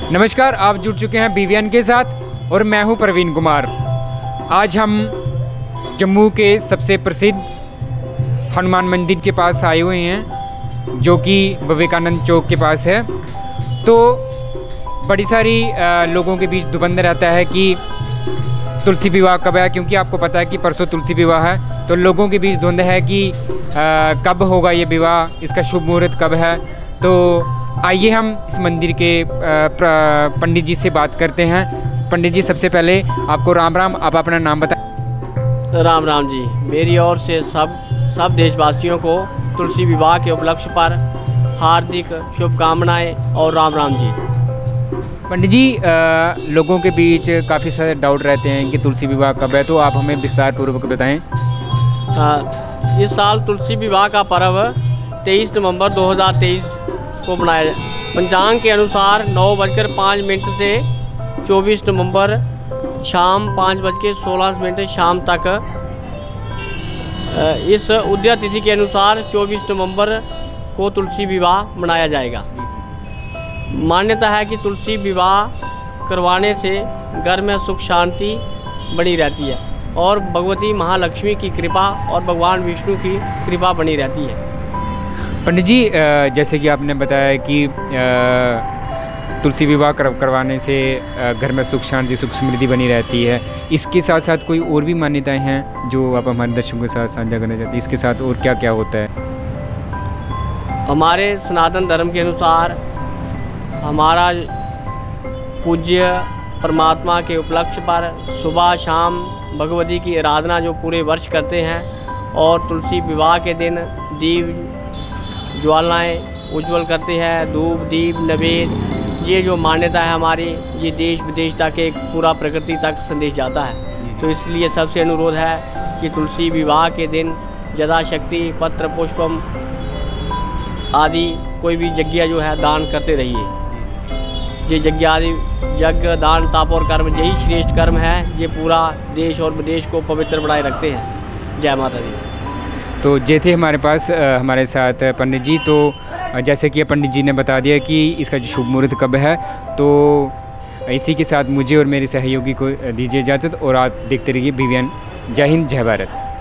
नमस्कार, आप जुड़ चुके हैं BVN के साथ और मैं हूं प्रवीण कुमार। आज हम जम्मू के सबसे प्रसिद्ध हनुमान मंदिर के पास आए हुए हैं, जो कि विवेकानंद चौक के पास है। तो बड़ी सारी लोगों के बीच दुबंध रहता है कि तुलसी विवाह कब है, क्योंकि आपको पता है कि परसों तुलसी विवाह है। तो लोगों के बीच द्वंद्व है कि कब होगा ये विवाह, इसका शुभ मुहूर्त कब है। तो आइए हम इस मंदिर के पंडित जी से बात करते हैं। पंडित जी, सबसे पहले आपको राम राम। आप अपना नाम बताएं। राम राम जी। मेरी ओर से सब देशवासियों को तुलसी विवाह के उपलक्ष्य पर हार्दिक शुभकामनाएं और राम राम जी। पंडित जी, लोगों के बीच काफ़ी सारे डाउट रहते हैं कि तुलसी विवाह कब है, तो आप हमें विस्तार पूर्वक बताएं। इस साल तुलसी विवाह का पर्व 23 नवंबर 2023 को मनाया। पंचांग के अनुसार 9:05 से 24 नवंबर शाम 5:16 शाम तक। इस उदया तिथि के अनुसार 24 नवंबर को तुलसी विवाह मनाया जाएगा। मान्यता है कि तुलसी विवाह करवाने से घर में सुख शांति बनी रहती है और भगवती महालक्ष्मी की कृपा और भगवान विष्णु की कृपा बनी रहती है। पंडित जी, जैसे कि आपने बताया कि तुलसी विवाह करवाने से घर में सुख शांति सुख समृद्धि बनी रहती है। इसके साथ साथ कोई और भी मान्यताएं हैं जो आप हमारे दर्शकों के साथ साझा करना चाहते हैं? इसके साथ और क्या क्या होता है? हमारे सनातन धर्म के अनुसार हमारा पूज्य परमात्मा के उपलक्ष्य पर सुबह शाम भगवती की आराधना जो पूरे वर्ष करते हैं, और तुलसी विवाह के दिन दीप ज्वालाएं उज्जवल करते हैं, धूप दीप नवेद। ये जो मान्यता है हमारी, ये देश विदेश तक एक पूरा प्रकृति तक संदेश जाता है। तो इसलिए सबसे अनुरोध है कि तुलसी विवाह के दिन यथाशक्ति पत्र पुष्पम आदि कोई भी यज्ञ जो है दान करते रहिए। ये यज्ञ दान तप और कर्म यही श्रेष्ठ कर्म है। ये पूरा देश और विदेश को पवित्र बनाए रखते हैं। जय माता दी। तो ये थे हमारे पास हमारे साथ पंडित जी। तो जैसे कि पंडित जी ने बता दिया कि इसका जो शुभ मुहूर्त कब है, तो इसी के साथ मुझे और मेरे सहयोगी को दीजिए इजाज़त, और आप देखते रहिए BVN। जय हिंद, जय भारत।